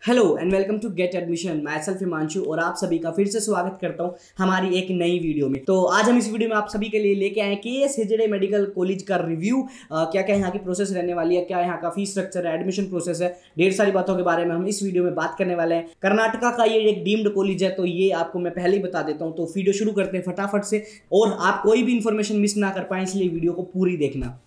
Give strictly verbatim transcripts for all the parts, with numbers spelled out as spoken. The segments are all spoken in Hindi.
Hello and welcome to get admission. मैं सेल्फ हिमांशु और आप सभी का फिर से स्वागत करता हूं हमारी एक नई वीडियो में। तो आज हम इस वीडियो में आप सभी के लिए लेके आए K S Hegde medical college का रिव्यू, क्या क्या यहाँ की प्रोसेस रहने वाली है, क्या यहाँ का फीस स्ट्रक्चर है, एडमिशन प्रोसेस है, ढेर सारी बातों के बारे में हम इस वीडियो में बात करने वाले हैं। कर्नाटका का ये एक डीम्ड कॉलेज है, तो ये आपको मैं पहले ही बता देता हूँ। तो वीडियो शुरू करते हैं फटाफट से, और आप कोई भी इंफॉर्मेशन मिस ना कर पाए इसलिए वीडियो को पूरी देखना।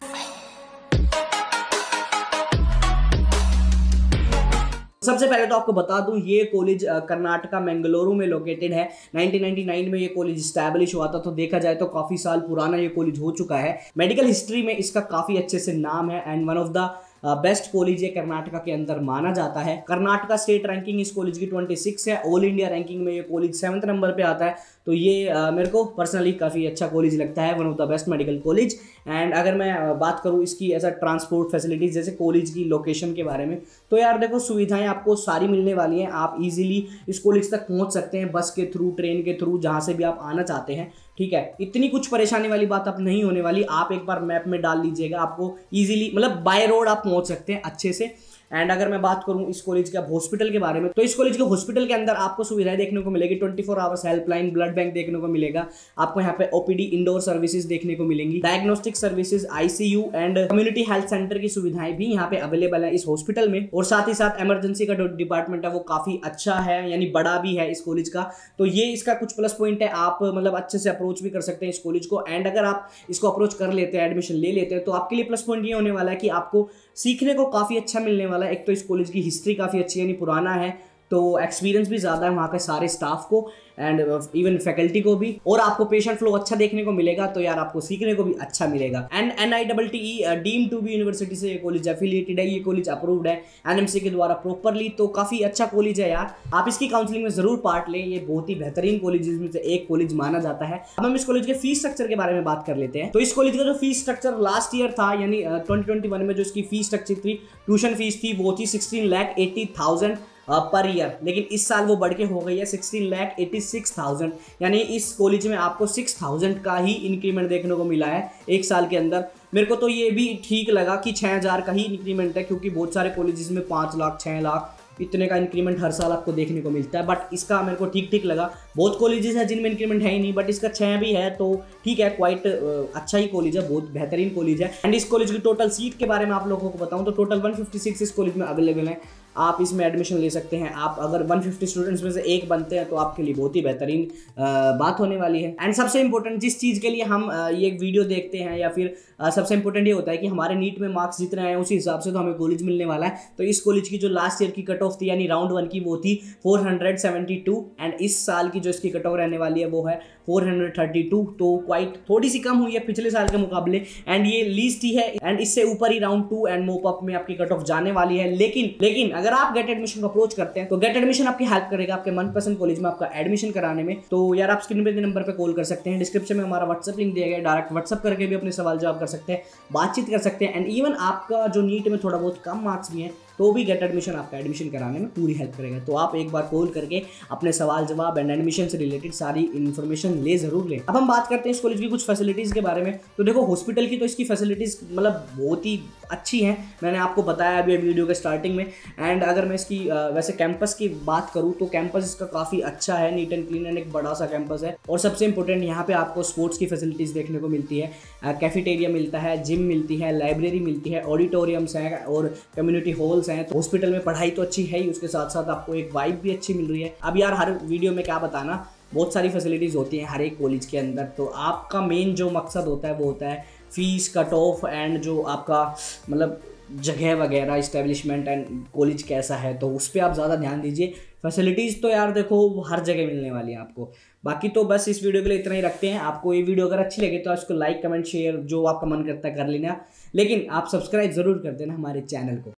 सबसे पहले तो आपको बता दूं, ये कॉलेज कर्नाटका मंगलुरु में लोकेटेड है। नाइनटीन नाइंटी नाइन में ये कॉलेज स्टैब्लिश हुआ था, तो देखा जाए तो काफी साल पुराना ये कॉलेज हो चुका है। मेडिकल हिस्ट्री में इसका काफी अच्छे से नाम है and one of the best college ये कर्नाटका के अंदर माना जाता है। कर्नाटका स्टेट रैंकिंग इस कॉलेज की छब्बीस है, ऑल इंडिया रैंकिंग में ये कॉलेज सेवंथ नंबर पे आता है। तो ये uh, मेरे को पर्सनली काफ़ी अच्छा कॉलेज लगता है, one of the best medical college. And अगर मैं uh, बात करूँ इसकी ऐसा ट्रांसपोर्ट फैसिलिटीज़, जैसे कॉलेज की लोकेशन के बारे में, तो यार देखो सुविधाएं आपको सारी मिलने वाली हैं। आप इजीली इस कॉलेज तक पहुंच सकते हैं बस के थ्रू, ट्रेन के थ्रू, जहाँ से भी आप आना चाहते हैं। ठीक है, इतनी कुछ परेशानी वाली बात अब नहीं होने वाली। आप एक बार मैप में डाल लीजिएगा, आपको इजीली मतलब बाय रोड आप पहुंच सकते हैं अच्छे से। एंड अगर मैं बात करूं इस कॉलेज के हॉस्पिटल के बारे में, तो इस कॉलेज के हॉस्पिटल के अंदर आपको सुविधाएं देखने को मिलेगी। Twenty four hours helpline, blood bank देखने को मिलेगा आपको। यहाँ पे ओपीडी, इंडोर सर्विसेज देखने को मिलेंगी, diagnostic services, ICU and community health centre की सुविधाएं भी यहाँ पे अवेलेबल है इस हॉस्पिटल में। और साथ ही साथ इमरजेंसी का जो डिपार्टमेंट है वो काफी अच्छा है, यानी बड़ा भी है इस कॉलेज का। तो ये इसका कुछ प्लस पॉइंट है। आप मतलब अच्छे से अप्रोच भी कर सकते हैं इस कॉलेज को। एंड अगर आप इसको अप्रोच कर लेते हैं, एडमिशन ले लेते हैं, तो आपके लिए प्लस पॉइंट ये होने वाला है कि आपको सीखने को काफी अच्छा मिलने वाला है। एक तो इस कॉलेज की हिस्ट्री काफ़ी अच्छी है, यानी पुराना है, तो एक्सपीरियंस भी ज़्यादा है वहाँ के सारे स्टाफ को एंड इवन फैकल्टी को भी। और आपको पेशेंट फ्लो अच्छा देखने को मिलेगा, तो यार आपको सीखने को भी अच्छा मिलेगा। And N I double T E deem to be university से ये कॉलेज एफिलिएटेड है, ये कॉलेज अप्रूव्ड है एनएमसी के द्वारा प्रॉपरली। तो काफ़ी अच्छा कॉलेज है यार, आप इसकी काउंसलिंग में जरूर पार्ट लें। ये बहुत ही बेहतरीन कॉलेज में से एक कॉलेज माना जाता है। अब हम इस कॉलेज के फीस स्ट्रक्चर के बारे में बात कर लेते हैं। तो इस कॉलेज का जो फीस स्ट्रक्चर लास्ट ईयर था, यानी ट्वेंटी ट्वेंटी वन में जो इसकी फीस स्ट्रक्चर थी, ट्यूशन फीस थी, वो थी sixteen lakh eighty thousand per year. लेकिन इस साल वो बढ़ के हो गई है sixteen lakh eighty six thousand, यानी इस कॉलेज में आपको सिक्स थाउजेंड का ही इंक्रीमेंट देखने को मिला है एक साल के अंदर। मेरे को तो ये भी ठीक लगा कि छः हज़ार का ही इंक्रीमेंट है, क्योंकि बहुत सारे कॉलेजेस में पाँच लाख छः लाख इतने का इंक्रीमेंट हर साल आपको देखने को मिलता है। बट इसका मेरे को ठीक ठीक लगा। बहुत कॉलेजेस हैं जिनमें इंक्रीमेंट है ही नहीं, बट इसका छः भी है, तो ठीक है, क्वाइट अच्छा ही कॉलेज है, बहुत बेहतरीन कॉलेज है। एंड इस कॉलेज की टोटल सीट के बारे में आप लोगों को बताऊं तो टोटल वन फिफ्टी सिक्स इस कॉलेज में अवेलेबल है। आप इसमें एडमिशन ले सकते हैं। आप अगर वन फिफ्टी स्टूडेंट्स में से एक बनते हैं तो आपके लिए बहुत ही बेहतरीन बात होने वाली है। एंड सबसे इंपॉर्टेंट जिस चीज़ के लिए हम ये वीडियो देखते हैं, या फिर सबसे इंपॉर्टेंट ये होता है कि हमारे नीट में मार्क्स जितने आए उसी हिसाब से तो हमें कॉलेज मिलने वाला है। तो इस कॉलेज की जो लास्ट ईयर की कट ऑफ थी, यानी राउंड वन की, वो थी four hundred seventy two, and इस साल की जो इसकी कट ऑफ रहने वाली है वो है फोर हंड्रेड थर्टी टू। तो क्वाइट थोड़ी सी कम हुई है पिछले साल के मुकाबले, एंड ये लीस्ट ही है। एंड इससे ऊपर ही round two and mop up में आपकी कट ऑफ जाने वाली है। लेकिन लेकिन अगर आप गेट एडमिशन को अप्रोच करते हैं तो गेट एडमिशन आपकी हेल्प करेगा आपके मनपसंद कॉलेज में आपका एडमिशन कराने में। तो यार आप स्क्रीन पे दे नंबर पे कॉल कर सकते हैं, डिस्क्रिप्शन में हमारा व्हाट्सएप लिंक दिया गया है, डायरेक्ट व्हाट्सएप करके भी अपने सवाल जवाब कर सकते हैं, बातचीत कर सकते हैं। एंड इवन आपका जो नीट में थोड़ा बहुत कम मार्क्स भी हैं तो भी गेट एडमिशन आपका एडमिशन कराने में पूरी हेल्प करेगा। तो आप एक बार कॉल करके अपने सवाल जवाब एंड एडमिशन से रिलेटेड सारी इन्फॉर्मेशन ले जरूर लें। अब हम बात करते हैं इस कॉलेज की कुछ फैसिलिटीज़ के बारे में। तो देखो हॉस्पिटल की तो इसकी फैसिलिटीज़ मतलब बहुत ही अच्छी हैं, मैंने आपको बताया अभी वीडियो के स्टार्टिंग में। एंड अगर मैं इसकी वैसे कैंपस की बात करूँ तो कैंपस इसका काफ़ी अच्छा है, नीट एंड क्लीन एंड एक बड़ा सा कैंपस है। और सबसे इंपॉर्टेंट यहाँ पे आपको स्पोर्ट्स की फैसिलिटीज़ देखने को मिलती है, कैफेटेरिया मिलता है, जिम मिलती है, लाइब्रेरी मिलती है, ऑडिटोरियम्स हैं और कम्युनिटी हॉल्स हैं। तो हॉस्पिटल में पढ़ाई तो अच्छी है ही, उसके साथ साथ आपको एक वाइब भी अच्छी मिल रही है। अब यार हर वीडियो में क्या बताना, बहुत सारी फैसिलिटीज़ होती हैं हर एक कॉलेज के अंदर। तो आपका मेन जो मकसद होता है वो होता है फीस, कट ऑफ एंड जो आपका मतलब जगह वगैरह, इस्टेब्लिशमेंट एंड कॉलेज कैसा है, तो उस पर आप ज़्यादा ध्यान दीजिए। फैसिलिटीज़ तो यार देखो हर जगह मिलने वाली हैं आपको। बाकी तो बस इस वीडियो के लिए इतना ही रखते हैं। आपको ये वीडियो अगर अच्छी लगे तो उसको लाइक कमेंट शेयर जो आपका मन करता है कर लेना, लेकिन आप सब्सक्राइब ज़रूर कर देना हमारे चैनल को।